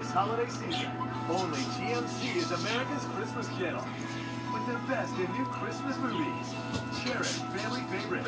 This holiday season, only GMC is America's Christmas channel. With the best in new Christmas movies, cherished family favorites,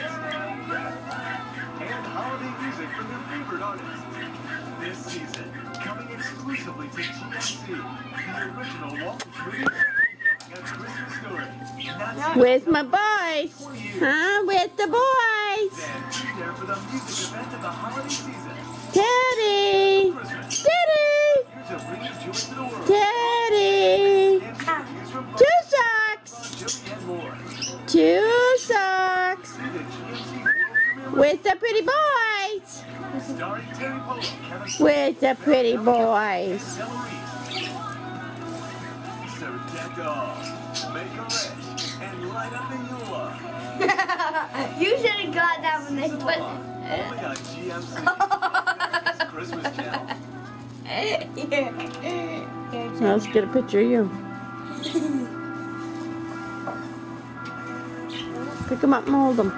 and holiday music from your favorite artists. This season, coming exclusively to GMC, the original Walt Disney movie, A Christmas Story. With my boys. Huh? With the boys. Then be there for the music event of the holiday season. Teddy. Christmas. Teddy. Here to bring you joy to the world. Teddy. And from 2 socks. Joey and more. 2 socks. See the GMC World Premiere With the pretty boys. starring Terry Polo, Kevin With the pretty boys. Stella Reese. So deck off, make a wish, and light up the Yule. You should have got that when they put Only on GMC Christmas channel. Now let's get a picture of you. Pick them up and hold them.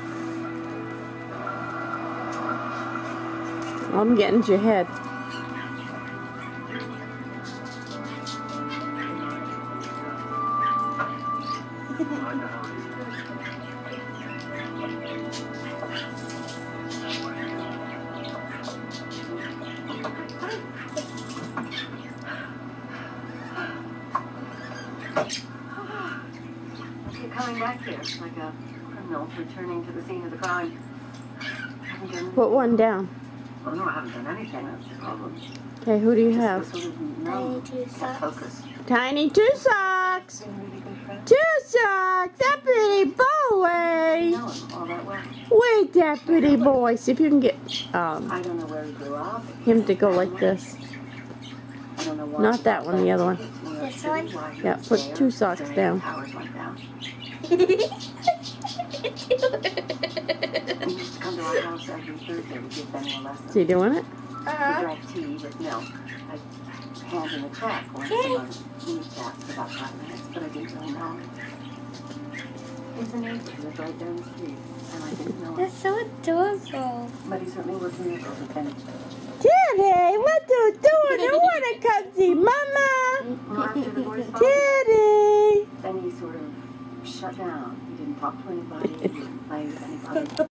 I'm getting to your head. You're coming back here like a criminal returning to the scene of the crime. Haven't done Put one down. Oh no, I haven't done anything. That's the problem. Okay, who do you Just have? sort of numb, that focus. Tiny 2 socks. Been really good friends. 2 socks. That pretty boy. Know him all that well. Wait, that pretty boy. See if you can get I don't know where he grew up. him to go like this. I don't know why. Not that one, the other one. This one? Yeah, put 2 socks down. Powers like that. He used to come to our house every Thursday to give Benny a lesson. Is he doing it? We drank tea with milk. I hand him a check or someone news chats for about 5 minutes, but I didn't really know him. He's a neighbor who lived right down the street, and I didn't know him. That's so adorable. But he certainly was miracles with Benny. Teddy, what you doing? I want to come see Mama. After the divorce, Teddy. Benny sort of shut down. He didn't talk to anybody. He didn't play with anybody.